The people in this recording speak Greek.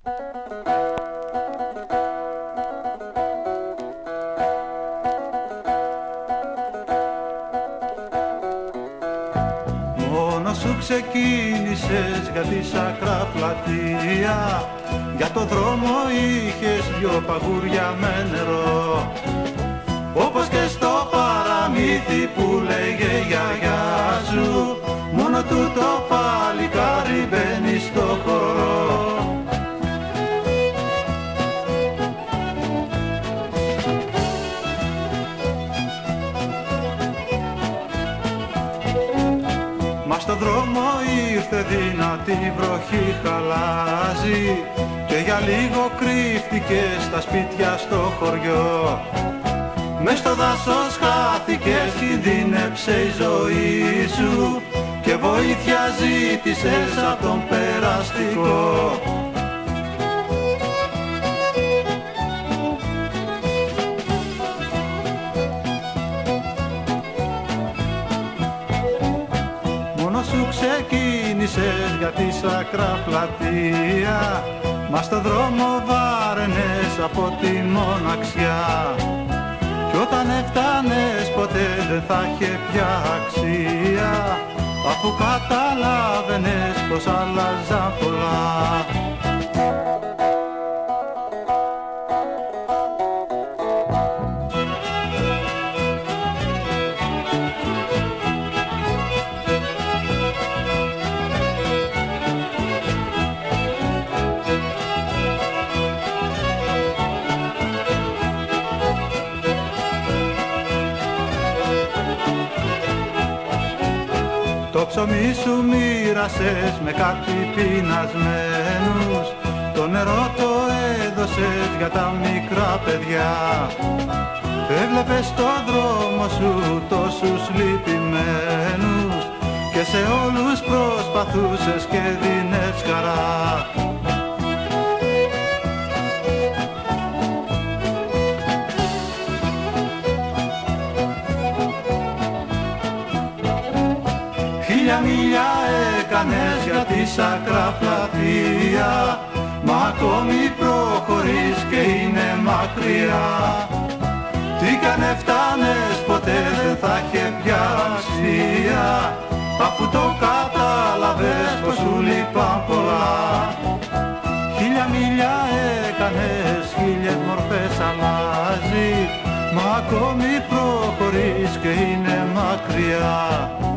Μόνο σου ξεκίνησες για τη Σάκρα πλατεία, για το δρόμο είχες δυο παγούρια με νερό, όπως και στο παραμύθι που λέγε η γιαγιά σου, μόνο του το παλικάρι μπαίνει στο χορό. Μα στον δρόμο ήρθε δυνατή βροχή χαλάζει και για λίγο κρύφτηκε στα σπίτια στο χωριό. Μες στο δάσος χάθηκες, κινδύνεψε η ζωή σου και βοήθεια ζήτησες απ' τον περαστικό. Μόνο σου ξεκίνησες για τη Σάκρα πλατεία, μα στο δρόμο βάραινες από τη μοναξιά. Κι όταν έφτανες ποτέ δεν θα είχε πια αξία, αφού καταλάβαινες πως άλλαζαν πολλά. Το ψωμί σου μοίρασες με κάτι πεινασμένους, το νερό το έδωσες για τα μικρά παιδιά. Έβλεπες στον δρόμο σου τόσους λυπημένους και σε όλους προσπαθούσες και δίνες χαρά. Χίλια μίλια έκανες για τη Σάκρα πλατεία, μα ακόμη προχωρείς και είναι μακριά. Τι κι αν έφτανες ποτέ δεν θα είχε πια αξία, αφού το κατάλαβες πως σου λείπαν πολλά. Χίλια μίλια έκανες, χίλιες μορφές αλλάζει, μα ακόμη προχωρείς και είναι μακριά.